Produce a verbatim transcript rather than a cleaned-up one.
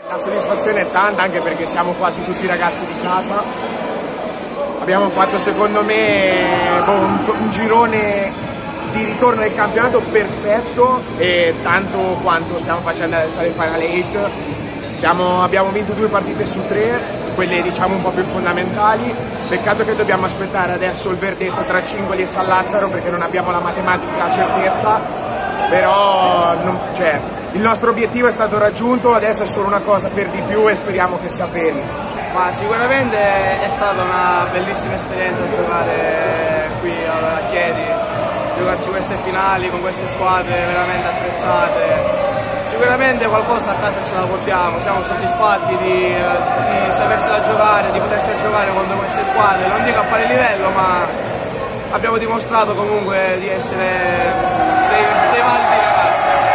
La soddisfazione è tanta, anche perché siamo quasi tutti ragazzi di casa. Abbiamo fatto secondo me boh, un, un girone di ritorno del campionato perfetto, e tanto quanto stiamo facendo adesso alle Final otto. Siamo, abbiamo vinto due partite su tre, quelle diciamo un po' più fondamentali. Peccato che dobbiamo aspettare adesso il verdetto tra Cingoli e San Lazzaro, perché non abbiamo la matematica, la certezza, però non, cioè, il nostro obiettivo è stato raggiunto, adesso è solo una cosa per di più e speriamo che sia bene. Ma sicuramente è stata una bellissima esperienza giocare qui a Chieti, giocarci queste finali con queste squadre veramente attrezzate. Sicuramente qualcosa a casa ce la portiamo, siamo soddisfatti di, di sapersela giocare, di poterci giocare contro queste squadre, non dico a pari livello, ma abbiamo dimostrato comunque di essere dei, dei validi ragazzi.